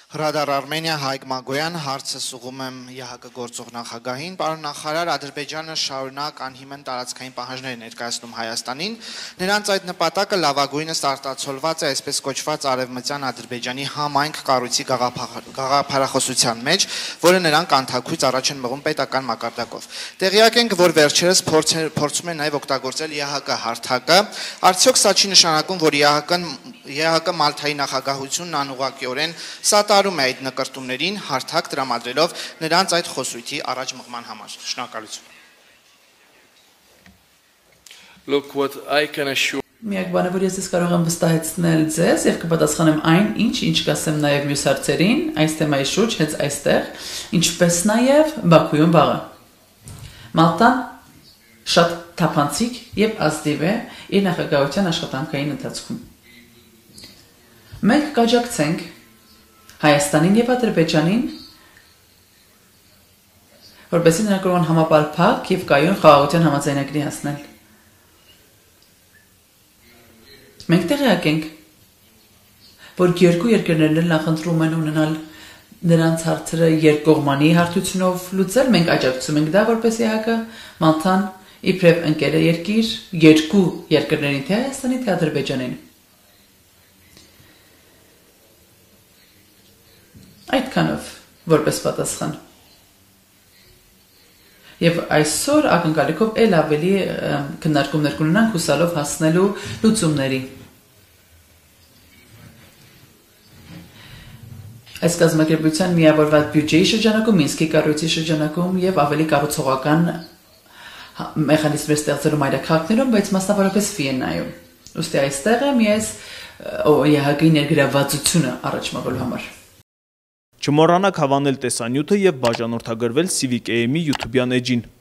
Հրադար Արմենիա Հայկ Մագոյան, հարցը սուղում եմ ԵՀԿ գործող նախագահին, պարոն նախարար, Ադրբեջանը շարունակ անհիմն տարածքային պահանջներ ներկայացնում Հայաստանին, նրանց այդ նպատակը լավագույնս արտացոլված է այսպես կոչված արևմտյան Ադրբեջանի համայնք կառույցի գաղափարախոսության մեջ, որը նրանք անթաքույց առաջ են մղում պետական մակարդակով։ Տեղյակ ենք, որ վերջերս փորձում են նաև օգտագործել ԵՀԿ հարթակը, արդյոք սա չի նշանակում, որ ԵՀԿ Մալթայի նախագահությունն անուղղակիորեն սատարում է այդ նկրտումներին հարթակ տրամադրելով նրանց այդ խոսույթի առաջ մղման համար։ Շնորհակալություն։ Look what I can assure Միակ բանը, որ ես կարող եմ վստահեցնել ձեզ եւ կպատասխանեմ այն, ինչ կասեմ նաեւ մյուս հարցերին, այս թեմայի շուրջ հենց այստեղ, ինչպես նաեւ Բաքուում վաղը։ Մալտան շատ թափանցիկ եւ ազդիվ է իր նախագահության աշխատանքային ընթացքում։ Մենք կաջակցենք Հայաստանին եւ Ադրբեջանին, որպեսզի նրանք կարողան համապարփակ եւ կայուն խաղաղության համաձայնագրի հասնել։ Մենք տեղյակ ենք, որ երկու երկրներն նախընտրում են ունենալ նրանց հարցերը երկկողմանի հարթությունով լուծել, մենք աջակցում ենք դա որպես ԵՀԿ, Մալթան իբրև ընկեր երկիր երկու երկրներին, թե Հայաստանի, թե Ադրբեջանին։ Այդքանով որպես պատասխան։ Եվ այսօր ակնկալիքով էլ ավելի քննարկումներ կունենանք հուսալով հասնելու լուծումների։ Այս կազմակերպության միավորված բյուջեի շրջանակում, Մինսկի կառույցի շրջանակում եւ ավելի կառուցողական մեխանիզմներ ստեղծելու մայրաքաղաքներում, բայց մասնավորապես Վիեննայում։ Ուստի այստեղ է միայն ԵՀԿ-ի ներգրավվածությունը առաջ մղելու համար։ Չմոռանաք հավանել տեսանյութը եւ բաժանորդագրվել Civic AM-ի YouTube-յան էջին։